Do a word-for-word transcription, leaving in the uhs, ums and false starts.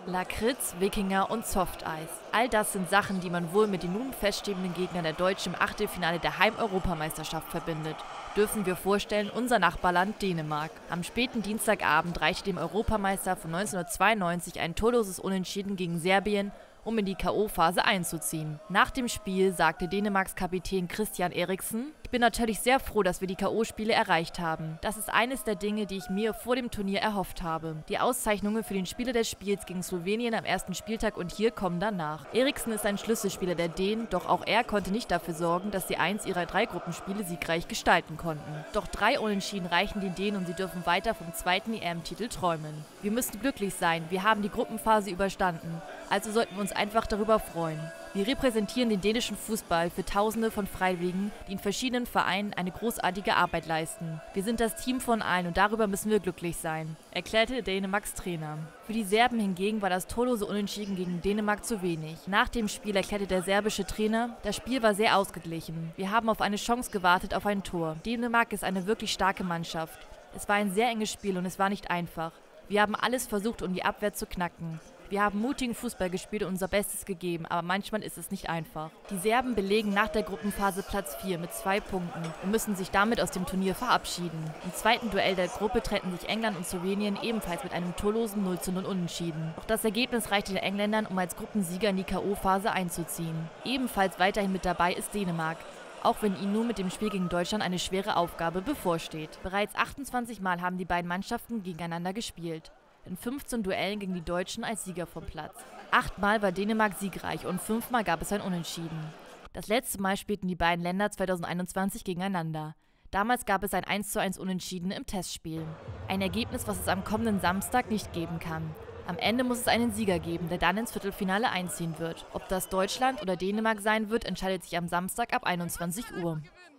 Lakritz, Wikinger und Softeis. All das sind Sachen, die man wohl mit den nun feststehenden Gegnern der Deutschen im Achtelfinale der Heim-Europameisterschaft verbindet. Dürfen wir vorstellen, unser Nachbarland Dänemark. Am späten Dienstagabend reichte dem Europameister von neunzehnhundertzweiundneunzig ein torloses Unentschieden gegen Serbien, um in die K O-Phase einzuziehen. Nach dem Spiel sagte Dänemarks Kapitän Christian Eriksen: „Ich bin natürlich sehr froh, dass wir die K O-Spiele erreicht haben. Das ist eines der Dinge, die ich mir vor dem Turnier erhofft habe. Die Auszeichnungen für den Spieler des Spiels gegen Slowenien am ersten Spieltag und hier kommen danach." Eriksen ist ein Schlüsselspieler der Dänen, doch auch er konnte nicht dafür sorgen, dass sie eins ihrer drei Gruppenspiele siegreich gestalten konnten. Doch drei Unentschieden reichen den Dänen und sie dürfen weiter vom zweiten E M-Titel träumen. Wir müssen glücklich sein, wir haben die Gruppenphase überstanden. Also sollten wir uns einfach darüber freuen. Wir repräsentieren den dänischen Fußball für Tausende von Freiwilligen, die in verschiedenen Vereinen eine großartige Arbeit leisten. Wir sind das Team von allen und darüber müssen wir glücklich sein, erklärte Dänemarks Trainer. Für die Serben hingegen war das torlose Unentschieden gegen Dänemark zu wenig. Nach dem Spiel erklärte der serbische Trainer: „Das Spiel war sehr ausgeglichen. Wir haben auf eine Chance gewartet, auf ein Tor. Dänemark ist eine wirklich starke Mannschaft. Es war ein sehr enges Spiel und es war nicht einfach. Wir haben alles versucht, um die Abwehr zu knacken. Wir haben mutigen Fußball gespielt und unser Bestes gegeben, aber manchmal ist es nicht einfach." Die Serben belegen nach der Gruppenphase Platz vier mit zwei Punkten und müssen sich damit aus dem Turnier verabschieden. Im zweiten Duell der Gruppe trennten sich England und Slowenien ebenfalls mit einem torlosen null zu null Unentschieden. Doch das Ergebnis reichte den Engländern, um als Gruppensieger in die K O-Phase einzuziehen. Ebenfalls weiterhin mit dabei ist Dänemark, auch wenn ihnen nun mit dem Spiel gegen Deutschland eine schwere Aufgabe bevorsteht. Bereits achtundzwanzig Mal haben die beiden Mannschaften gegeneinander gespielt. In fünfzehn Duellen gingen die Deutschen als Sieger vom Platz. Achtmal war Dänemark siegreich und fünfmal gab es ein Unentschieden. Das letzte Mal spielten die beiden Länder zweitausendeinundzwanzig gegeneinander. Damals gab es ein eins zu eins Unentschieden im Testspiel. Ein Ergebnis, was es am kommenden Samstag nicht geben kann. Am Ende muss es einen Sieger geben, der dann ins Viertelfinale einziehen wird. Ob das Deutschland oder Dänemark sein wird, entscheidet sich am Samstag ab einundzwanzig Uhr.